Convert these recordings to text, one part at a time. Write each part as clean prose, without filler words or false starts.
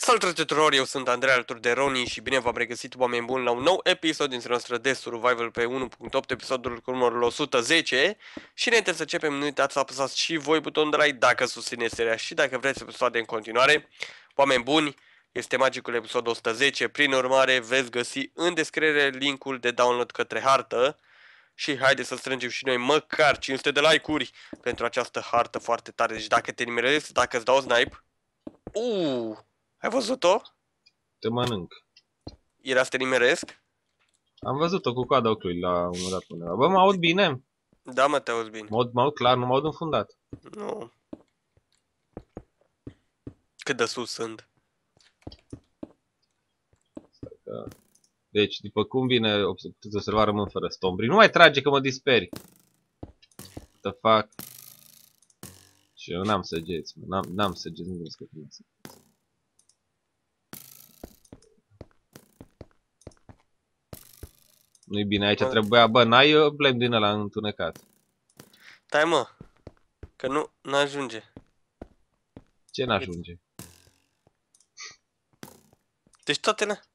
Salutare tuturor, eu sunt Andrei alături de Roni și bine v-am regăsit, oameni buni, la un nou episod din seria noastră de Survival pe 1.8, episodul cu numărul 110. Și înainte să începem, nu uitați să apăsați și voi butonul de like dacă susțineți seria și dacă vreți episoade în continuare. Oameni buni, este magicul episodul 110, prin urmare veți găsi în descriere linkul de download către hartă. Și haide să strângem și noi măcar 500 de like-uri pentru această hartă foarte tare. Deci dacă te nimerezi, dacă îți dau snipe... Ai văzut-o? Te mănânc. Era să te nimeresc? Am văzut-o cu coada ochiului la un moment dat undeva. Bă, mă aud bine? Da, mă, te auzi bine. Mă aud clar, nu mă aud înfundat. Nu. Cât de sus sunt. Deci, după cum vine, puteți observa, rămân fără stombri. Nu mai trage că mă disperi. The fuck? Și eu n-am săgeți, mă. N-am săgeți, nu vreau să prima săgeți. Nu-i bine, aici trebuia, bă, n-ai blame din ăla întunecat. Stai, mă. Că nu ajunge. Ce n-ajunge? Deci toate na.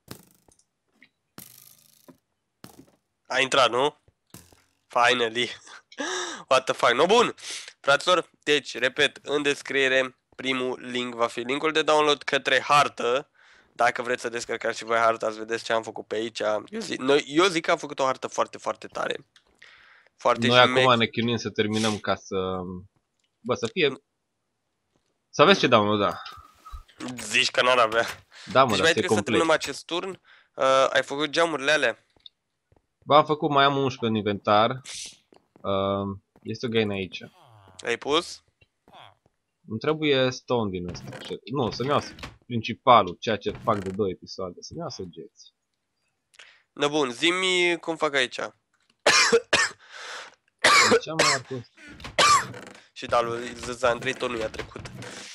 A intrat, nu? Finally. What the fuck. No, bun. Fraților, deci, repet, în descriere, primul link va fi linkul de download către hartă. Dacă vreți să descărcați și voi harta, să vedeți ce am făcut pe aici. Eu zic că am făcut o hartă foarte, foarte tare. Foarte Noi acum ne chinuim să terminăm ca să... Bă, să fie... Să aveți ce download, da. Zici că n-ar avea. Da, mă, Deci dar mai e trebuie complet. să terminăm acest turn. Ai făcut geamurile alea? Bă, am făcut, mai am 11 în inventar. Este o gain aici. Ai pus? Îmi trebuie stone din ăsta. Nu, să-mi iau principalul, ceea ce fac de 2 episoade. Să-mi iau săgeți. Da, bun, zi-mi cum fac aici. Ce am mai pus? Și da, lui Zandrei tot nu i-a trecut.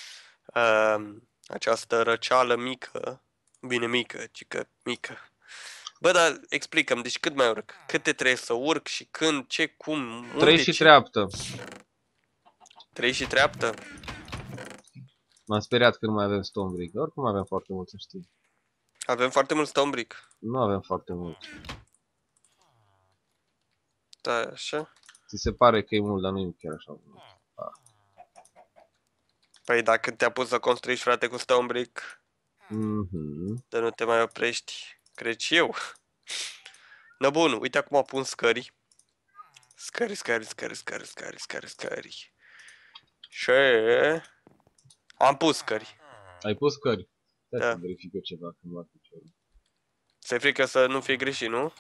Această răceală mică. Bine, mică, cică, mică. Bă, dar explicăm, deci cât mai urc? Câte trebuie să urc și când, ce, cum, unde, 3 și treaptă. 3 și treaptă? M-am speriat că nu mai avem stone brick. Oricum avem foarte mult, să știi. Avem foarte mult stone brick. Nu avem foarte mult. Da, așa. Ți se pare că e mult, dar nu e chiar așa mult. Păi dacă te-a pus să construiești, frate, cu stone brick, de nu te mai oprești, cred și eu. Na, bun, uite acum pun scări. Scări. Și am pus scări. Ai pus scări? Da. Să verific eu ceva când luat piciorul. Ți-e frică să nu fie greșit, nu?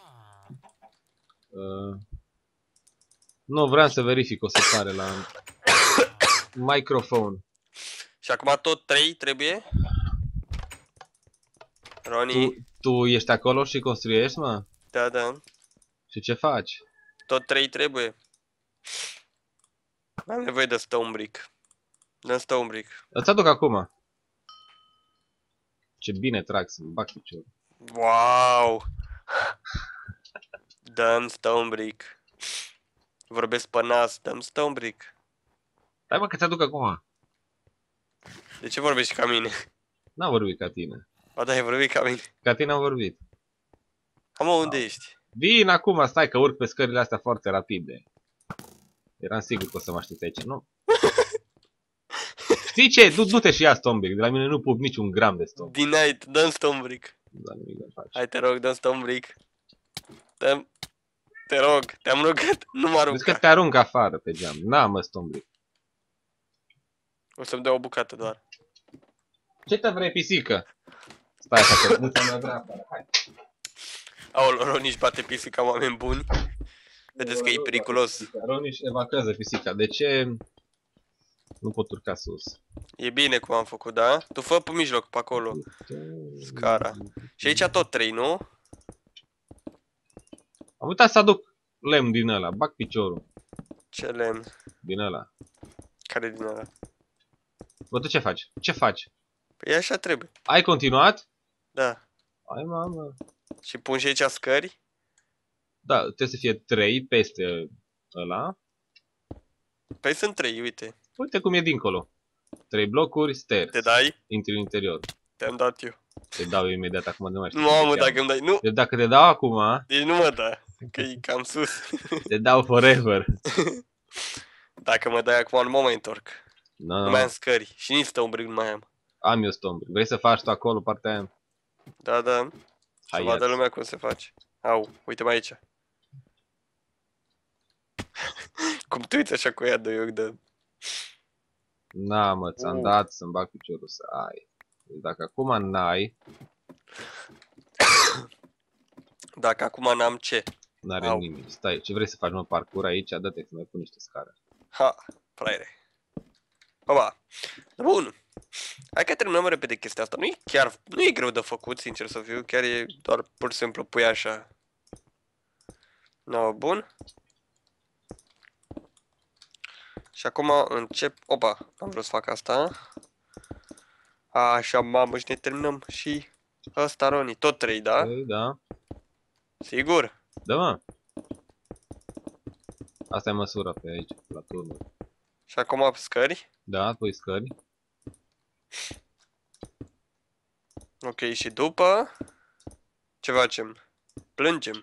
Nu, vreau să verific o setare la microfon. Și acum tot 3 trebuie? Roni? Tu ești acolo și construiești, mă? Da, da. Și ce faci? Tot 3 trebuie. Am nevoie de stone brick. Dă stone brick. Îți aduc acum. Ce bine trag să-mi bag piciorul. Wow! Dăm stone brick. Vorbesc pe nas, dăm stone brick. Hai mă că ți-aduc acum. De ce vorbești ca mine? N-am vorbit ca tine. Ba da, ai vorbit ca mine. Ca tine am vorbit. Am unde ești? Vin acum, stai că urc pe scările astea foarte rapide. Eram sigur că o să mă aștepți aici, nu? Știi ce? Du-te și ia stone brick. De la mine nu pup niciun gram de stone. Denied, dăm stone brick. Da, nimic de faci. Hai, te rog, dăm stone brick. Dăm. Te rog, te-am rugat, nu mă arunca. Zici că te arunc afară pe geam. N-am mă stone brick. O să-mi dea o bucată doar. Ce te vrei, pisică? Stai așa că nu ți-am vrea afară. Hai. Aoleu, Roni își bate pisica, oameni buni. Vedeți că e periculos. Roni își evacuează pisica. De ce nu pot urca sus? E bine cum am făcut, da? Tu fă pe mijloc, pe acolo. Scara. Și aici tot 3, nu? Am uitat să aduc lemn din ăla. Bag piciorul. Ce lemn? Din ăla. Care din ăla? Bă, tu ce faci? Ce faci? Păi așa trebuie. Ai continuat? Da. Ai, mamă. Și pun și aici scări? Da, trebuie să fie 3 peste ăla. Păi sunt 3, uite. Uite cum e dincolo. 3 blocuri, stairs. Te dai? Intri în interior. Te-am dat eu. Te dau imediat acum, nu mai știu cum te Mamă, dacă cheamă. îmi dai... Nu! Deci dacă te dau acum, Deci nu mă da. Că e cam sus. te dau forever. Dacă mă dai acum, nu mă mai întorc. Nu, Nu mai am nu, scări. Și nici Stonebrick nu mai am. am eu Stonebrick. Vrei să faci tu acolo partea aia? Da, da. Să Hai, vadă ia-ți. lumea cum se face. Au, uite-mă aici. Cum tu uiți așa cu ea de ochi de... Na, mă, ți-am dat să-mi bag piciorul să ai. Deci dacă acum n-ai, Dacă acum n-am ce? n-are Au. nimic. Stai, ce vrei să faci, mă, parcur aici? Dă-te să mai pun niște scară. Ha, fraiere. Oba. Bun. Hai că terminăm repede chestia asta. Nu e greu de făcut, sincer să fiu. Chiar e doar pur și simplu pui așa. No, bun. Și acum încep... Opa, am vrut să fac asta. Așa, mamă, și ne terminăm și ăsta, Roni. Tot 3, da? Ei, da. Sigur? Da, mă. Asta e măsura pe aici, la turnul. Și acum scări. Da, pui scări. Ok, și după... Ce facem? Plângem.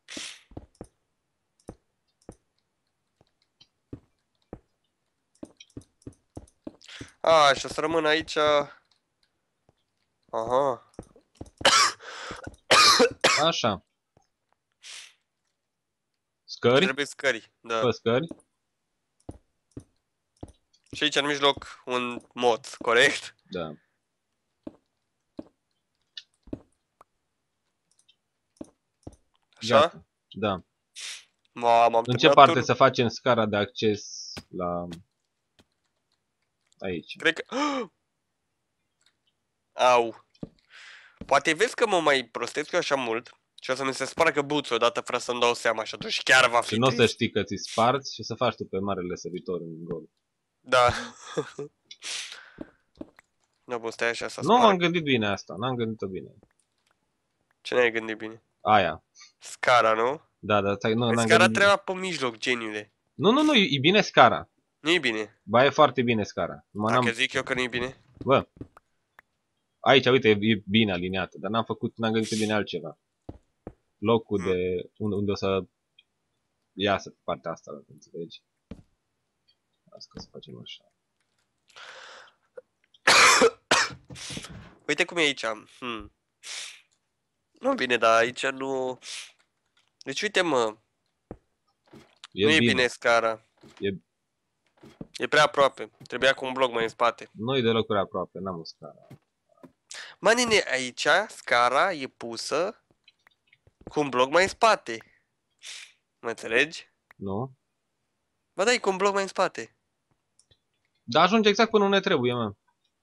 A, și o să rămân aici... Aha. Așa. Scări? Trebuie scări, da. Fă scări. Și aici în mijloc un mod, corect? Da. Așa? Gata. Da. Mamă, am În ce terminat parte turnul. să facem scara de acces la... Aici. Cred că... Au. Poate vezi că mă mai prostesc eu așa mult și o să mi se spargă buțul odată fără să-mi dau seama și atunci chiar va Și fi nu o să trist. știi că ți sparți și să faci tu pe marele săritor în gol. Da. Da, bun, stai așa să Nu m-am sparg. gândit bine asta, n-am gândit-o bine. Ce n-ai gândit bine? Aia. Scara, nu? Da, da, stai, nu, Păi n-am scara gândit bine. trebuia pe mijloc, geniule. Nu, nu, nu, e bine scara. Nu-i bine. Ba, e foarte bine scara. Numai Dacă n-am... zic eu că nu-i bine. Bă, aici, uite, e bine aliniată, dar n-am gândit bine altceva. Locul Hmm. de unde o să iasă pe partea asta, dacă înțelegi. Asta că să facem așa. Uite cum e aici. Nu bine, dar aici nu... Deci uite mă, E nu e bine. bine scara. E... E prea aproape. Trebuia cu un bloc mai în spate. Nu-i de locuri aproape, n-am o scara. Mă, nene, aici scara e pusă cu un bloc mai în spate. Mă înțelegi? Nu? Ba da, e cu un bloc mai în spate. Dar ajunge exact până unde trebuie, mă.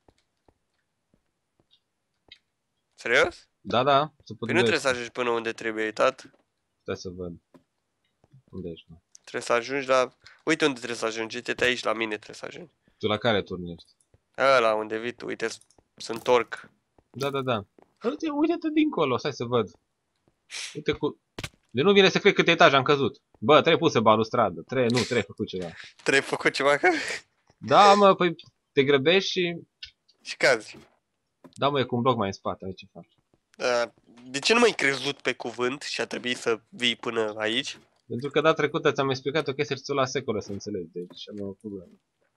Serios? Da, da, să Păi nu putem trebuie să ajungi până unde trebuie, uitat. Stai să văd. Unde ești, mă? Trebuie să ajungi la... Uite unde trebuie să ajungi. Uite-te aici, la mine trebuie să ajungi. Tu la care turn ești? Ăla unde vii tu, uite, se întorc. Da, da, da. Uite-te dincolo, stai să văd. Uite cu... De nu vine să cred câte etaje am căzut. Bă, trebuie pusă balustradă. Trebuie făcut ceva. Trebuie făcut ceva ca... Da, mă, păi te grăbești și... Și cazi. Da, mă, e cu un bloc mai în spate, aici ce faci? De ce nu m-ai crezut pe cuvânt și a trebuit să vii până aici? Pentru că data trecută ți-am explicat o chestie și ți-o la secolă să înțelegi, deci am o problemă.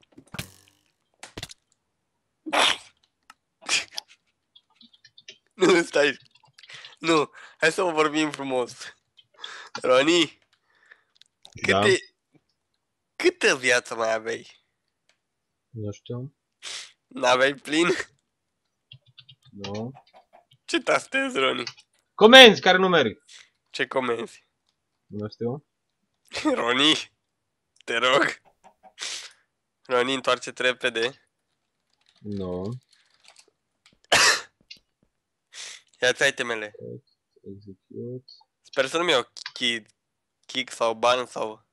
Nu, stai. Nu, hai să vorbim frumos. Roni, Da? câtă viață mai aveai? Nu știu. N-aveai plin? Nu. Ce tastezi, Roni? Comenzi care nu merg. Ce comenzi? Nu știu. Roni, te rog. Roni, întoarce-te repede. Nu. Ia-ți itemele. Execute. Sper să nu-mi iau kick sau ban sau...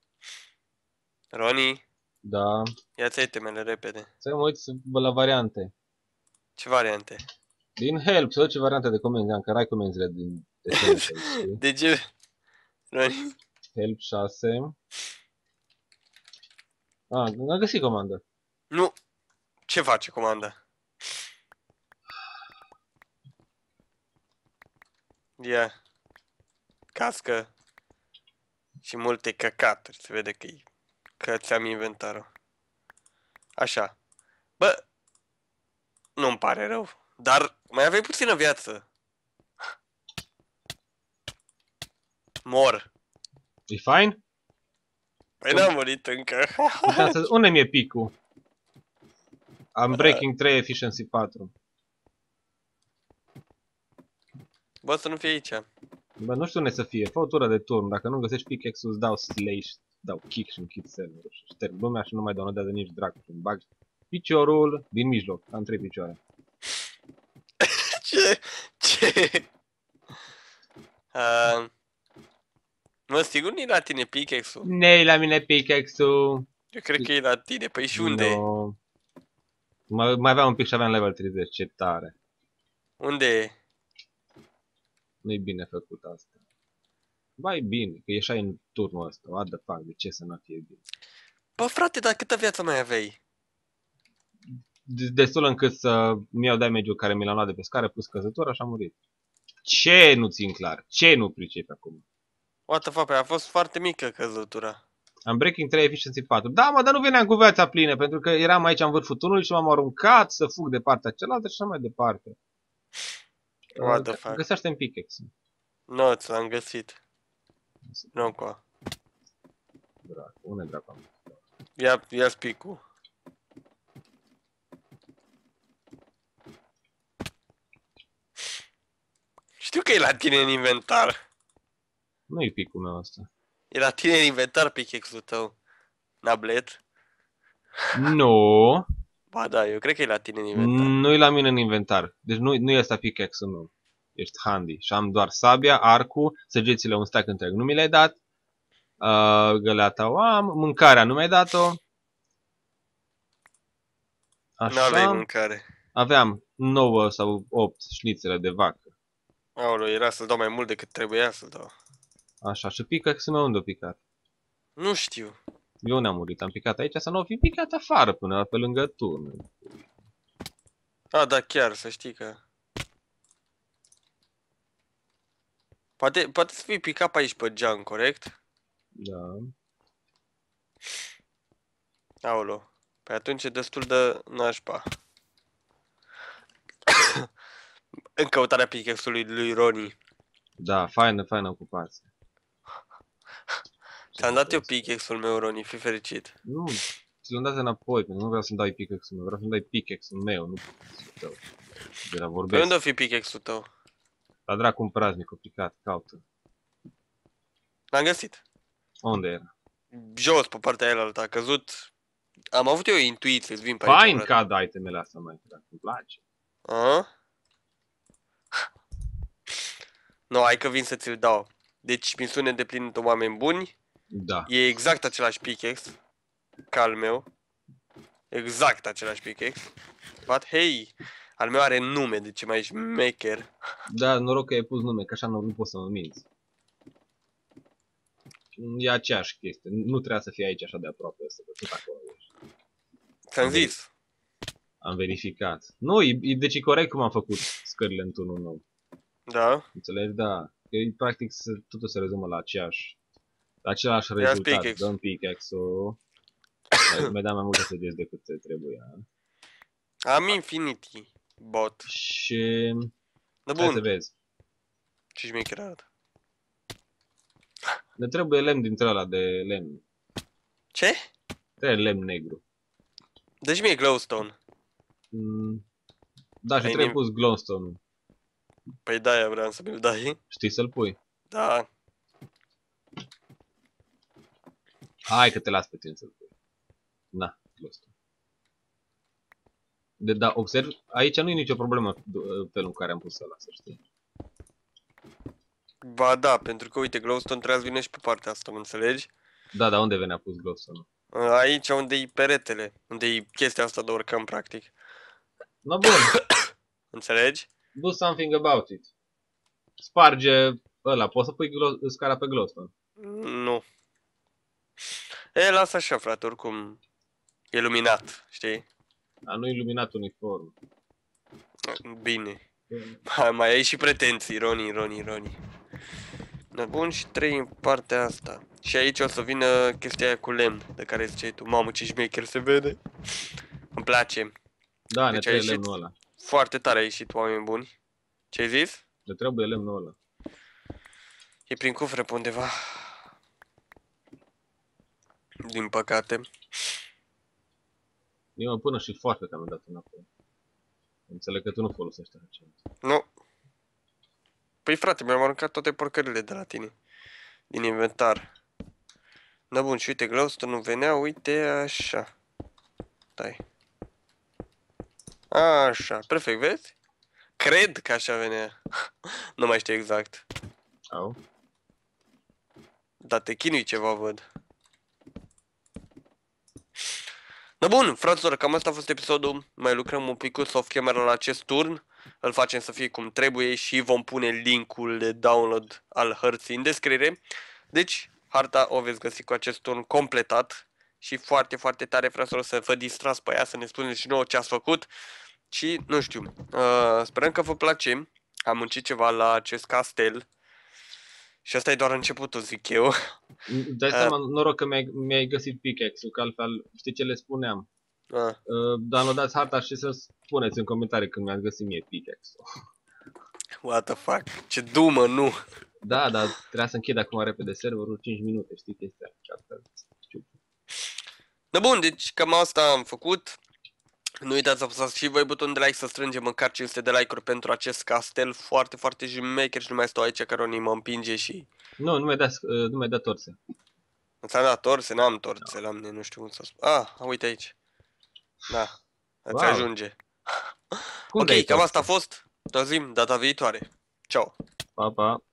Roni, Da. ia-ți itemele repede. Să mă uit la variante. Ce variante? Din help, să văd ce variante de comenzi am, că ai comenzile din Essential, știi? De ce? Roni? Help 6. Am găsit comandă. Nu. Ce face comanda? Ia. Cască. Și multe căcaturi. Se vede că ți-am inventarul. Așa. Bă. Nu-mi pare rău. Dar mai aveai puțină viață. Mor. E fine? Păi n-am murit încă. Unde mi-e picul? Am breaking 3, efficiency 4. Bă, să nu fie aici. Bă, nu știu unde să fie. Fă o tură de turn. Dacă nu găsești pickaxe-ul, îți dau slash, dau kick și închid serverul. Și șterg lumea și nu mai downloadează nici dracu. Îmi bag piciorul din mijloc. Am 3 picioare. Ce? Ce? Mă, sigur nu-i la tine pickaxe-ul? Nei la mine pickaxe-ul. Eu cred că e la tine. Păi și unde? No. Mai aveam un pic și aveam level 30. Ce tare. Unde e? Nu-i bine făcut asta. Ba, e bine, că ieșai în turnul ăsta. What the fuck, de ce să nu fie bine? Bă, frate, dar câtă viață mai aveai? Destul încât să-mi iau damage-ul care mi l-am luat de pe scară plus căzătura și am murit. Ce nu țin clar? Ce nu pricepi acum? What the fuck, păi a fost foarte mică căzătura. Am breaking 3, efficiency 4. Da, mă, dar nu veneam cu viața plină, pentru că eram aici în vârful turnului și m-am aruncat să fug de partea cealaltă și așa mai departe. What the fuck. Găsește-mi pickaxe. Nu, ți-l-am găsit. Nu cu. Dracu, unde dracu am? Ia spicul. Știu că e la tine în inventar. Nu-i picul meu ăsta. E la tine în inventar pickaxe-ul tău. Nablet. Nu. Ba da, eu cred că e la tine în inventar. Nu-i la mine în inventar. Deci nu e ăsta pickaxe-ul meu. Ești handy. Și am doar sabia, arcul, săgețile un stack întreg. Nu mi le-ai dat. Găleata o am. Mâncarea nu mi-ai dat-o. Nu aveai Așa. mâncare. Aveam 9 sau 8 șnițele de vacă. Aoleu, era să-l dau mai mult decât trebuia să-l dau. Așa. Și pickaxe-ul meu unde a picat? Nu știu. Eu ne-am murit. Am picat aici să nu o fi picat afară până pe lângă turn. A, da, chiar, să știi că... Poate să fii picat pe aici pe geam, corect? Da. Aoleu. Păi atunci e destul de nașpa. În căutarea pickaxe-ului lui Ronnie. Da, faină ocupație. Ți-am dat eu pickaxe-ul meu, Ronnie, fii fericit. Nu, ți l-am dat înapoi, pentru că nu vreau să-mi dai pickaxe-ul meu, vreau să-mi dai pickaxe-ul meu, nu pickaxe-ul tău. De la Păi vorbesc. unde o fi pickaxe-ul tău? La dracu un praznic, o picat, caută. L-am găsit. Unde era? Jos, pe partea aia altă, a căzut. Am avut eu o intuiție, îți vin pe aici. Fain frate. cad itemele astea, mai drag, îmi place. A? Nu, hai că vin să ți-l dau. Deci, misiune îndeplinită, oameni buni. Da. E exact același pickaxe ca al meu. Exact același pickaxe. But hey, al meu are nume, de ce mai șmecher. Da, noroc că ai pus nume, că așa nu pot să mă minți. E aceeași chestie, nu trebuia să fie aici așa de aproape, să văd tot acolo ești. Ți-am zis. Am verificat. Nu, deci e corect cum am făcut scările în turnul nou. Da? Înțelegi? Da. E, practic totul se rezumă la același Ia rezultat. pickaxe. Dăm pickaxe-ul. Mi-a dat mai multe săgeți decât trebuia. Am Infinity Bot. Și... Da, Hai să bun. vezi. Ce șmecher arată. Ne trebuie lemn dintre ăla de lemn. Ce? Trebuie lemn negru. Deci mie glowstone. Da, și Ai trebuie nim- pus glowstone. Păi da, vreau să mi-l dai. Știi să-l pui? Da. Hai că te las pe tine să-l pui. Na, glowstone. Da, observ, aici nu e nicio problemă felul în care am pus ăla, să știi. Ba da, pentru că uite, glowstone trebuie să vină și pe partea asta, mă înțelegi? Da, dar unde venea pus glowstone? Aici unde e peretele, unde e chestia asta de urcăm, practic. No, bun. Înțelegi? Do something about it. Sparge ăla, poți să pui scara pe glowstone. Nu. E, lasă așa, frate, oricum e luminat, știi? Dar nu iluminat uniform. Bine. Mai ai și pretenții, Roni. Da, bun, și 3 în partea asta. Și aici o să vină chestia aia cu lemn, de care ziceai tu. Mamă, ce șmecher se vede. Îmi place. Da, ne Deci a trebuie ieșit lemnul ăla. foarte tare, a ieșit, oameni buni. Ce ai zis? Ne trebuie lemnul ăla. E prin cufre pe undeva. Din păcate. Eu mă până și foarte că am dat înapoi. Înțeleg că tu nu folosești așa ceva. Nu. Păi frate, mi-am aruncat toate porcările de la tine. Din inventar. Da, bun, și uite, glowstone nu venea, uite, așa. Stai. Așa, perfect, vezi? Cred că așa venea. Nu mai știu exact. Au? Dar te chinui ceva, văd. Da, bun, fraților, cam asta a fost episodul. Mai lucrăm un pic cu soft camera la acest turn. Îl facem să fie cum trebuie și vom pune linkul de download al hărții în descriere. Deci, harta o veți găsi cu acest turn completat. Și foarte, foarte tare, fraților, să vă distrați pe ea, să ne spuneți și nouă ce ați făcut. Și, nu știu, sperăm că vă place. Am muncit ceva la acest castel. Și asta e doar începutul, zic eu. Dai seama, noroc că mi-ai găsit pickaxe-ul, că altfel, știi ce le spuneam? Downloadați harta și să spuneți în comentarii când mi-ați găsit mie pickaxe-ul. What the fuck? Ce dumă, nu! Da, dar trebuia să închid acum repede serverul, 5 minute, știi chestia asta. Da, bun, deci cam asta am făcut. Nu uitați să apăsați și voi butonul de like, să strângem măcar 500 de like-uri pentru acest castel foarte, foarte jmecher și nu mai stau aici că Roni mă împinge și... Nu mai da torțe. Ți-am dat torțe? N-am torțe la mine, nu știu cum să spun. Ah, uite aici. Da, îți ajunge. Cum ok, cam asta a fost. Te auzim data viitoare. Ciao. Pa, pa.